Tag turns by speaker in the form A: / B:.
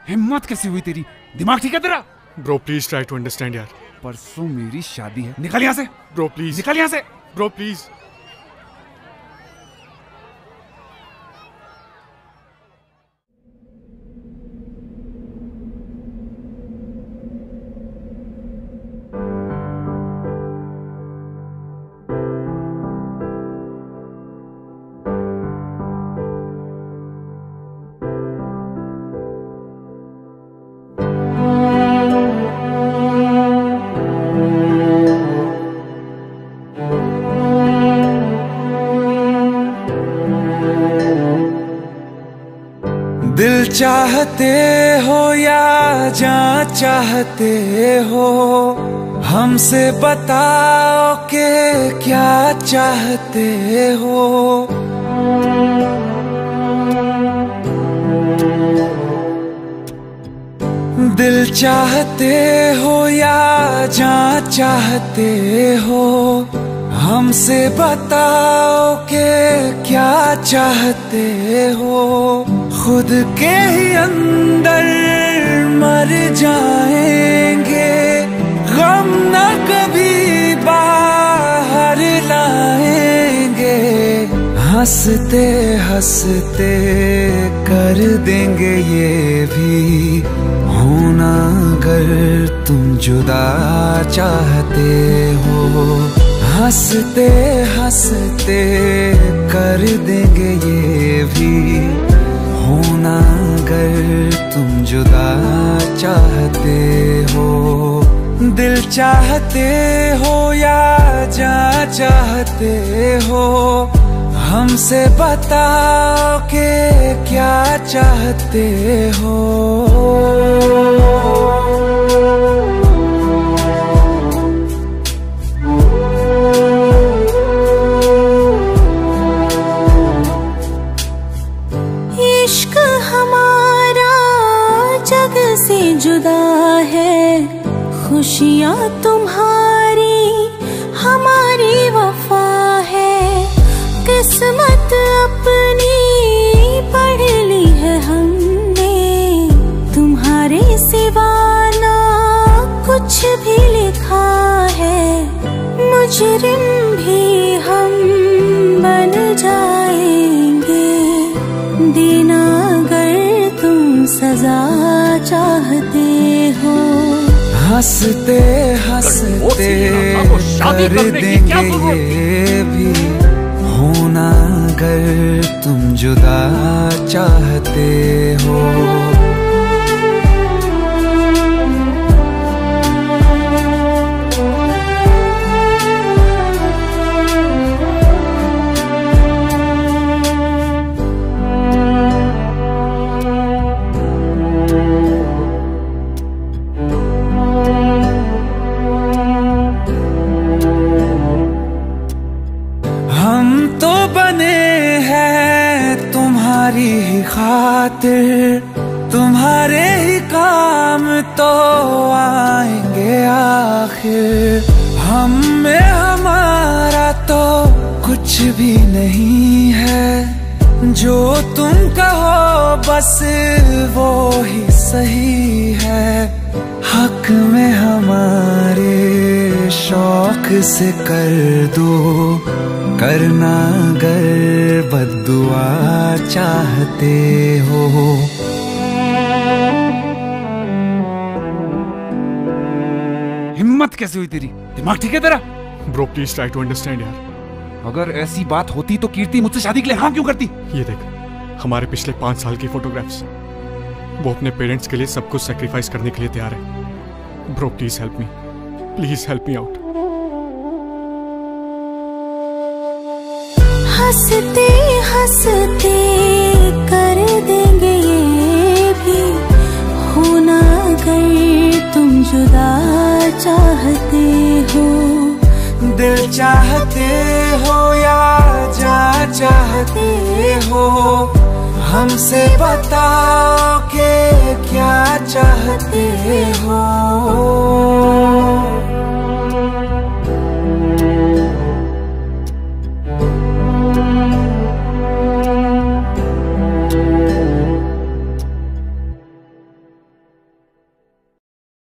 A: हिम्मत कैसे हुई तेरी? दिमाग ठीक है तेरा?
B: Bro please try to understand यार।
A: परसों मेरी शादी है, निकल यहाँ से।
B: ब्रो प्लीज
A: निकल यहाँ से।
B: Bro please.
C: दिल चाहते हो या जान चाहते हो, हमसे बताओ कि क्या चाहते हो। दिल चाहते हो या जान चाहते हो, हमसे बताओ कि क्या चाहते हो। खुद के ही अंदर मर जाएंगे, गम न कभी बाहर लाएंगे। हंसते हंसते कर देंगे ये भी, होना अगर तुम जुदा चाहते हो। हंसते हंसते कर देंगे ये भी, होना अगर तुम जुदा चाहते हो। दिल चाहते हो या जान चाहते हो, हमसे बताओ कि क्या चाहते हो।
D: इश्क हमारा जग से जुदा है, खुशियाँ तुम्हारी हमारी वफा है। किस्मत अपनी पढ़ ली है हमने, तुम्हारे सिवा ना कुछ भी लिखा है। मुजरिम भी हम बन जाएंगे, देना अगर तुम सजा चाहते हो।
C: हंसते हंसते कर देंगे ये भी, होना अगर तुम जुदा चाहते हो। हम तो बने हैं तुम्हारी ही खातिर, तुम्हारे ही काम तो आएंगे आखिर। हम में हमारा तो कुछ भी नहीं है, जो तुम कहो बस वो ही सही है। हक में हमारे शौक से कर दो, करना अगर बद्दुआ चाहते हो।
A: हिम्मत कैसे हुई तेरी? दिमाग ठीक है तेरा?
B: Bro please try to understand यार।
A: अगर ऐसी बात होती तो कीर्ति मुझसे शादी के लिए हाँ क्यों करती?
B: ये देख, हमारे पिछले 5 साल की फोटोग्राफ्स, वो अपने पेरेंट्स के लिए सब कुछ सेक्रीफाइस करने के लिए तैयार है। Bro please help me, please help me out.
D: हंसते हंसते कर देंगे ये भी, होना अगर तुम जुदा चाहते हो।
C: दिल चाहते हो या जान चाहते हो, हमसे बताओ कि क्या चाहते हो।